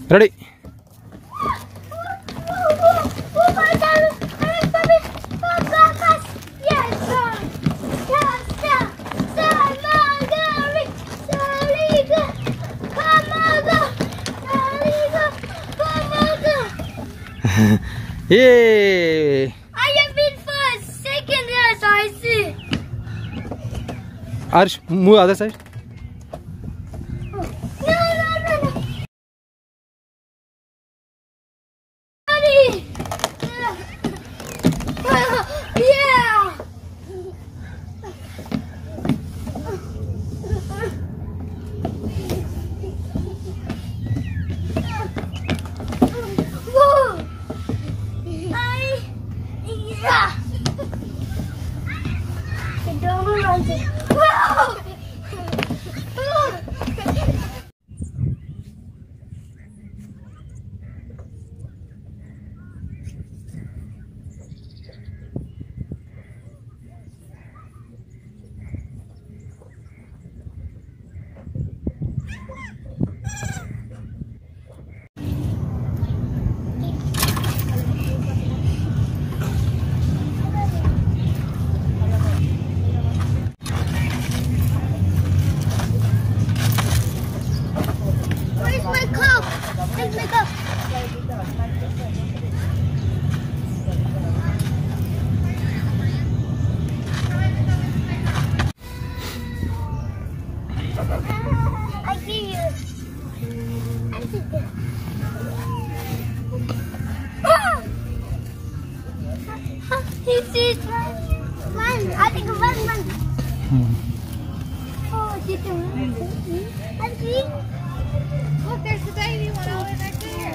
Ready? Yay! I have been first, second, yes, I see. Arsh, move other side. No. Ready? Yeah. Whoa. Yeah. Don't run. Whoa. Where's my cup? Where's my cup? I see you. I see you. He sees one. I think one. Oh, did you run? I see. Look, there's the baby one all the way back there.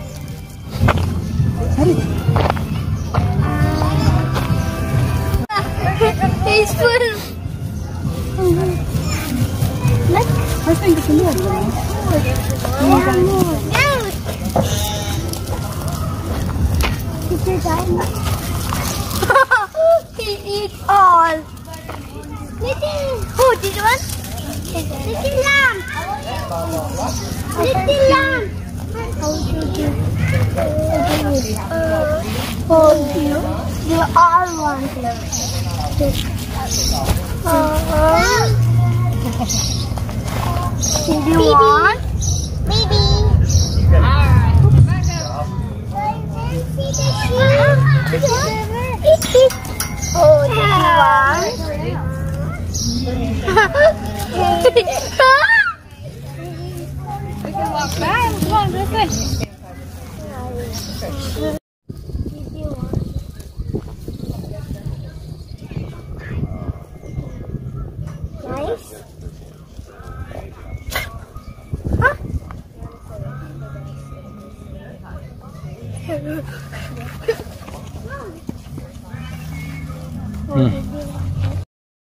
He's full. Look. I think it's a little one. He eats all. Oh, did you want? Little lamb. Little lamb. Oh, you all want it. Did you want? Baby. Alright, back up. Oh, did you want? We can walk back. Come on, this way. Nice. Huh?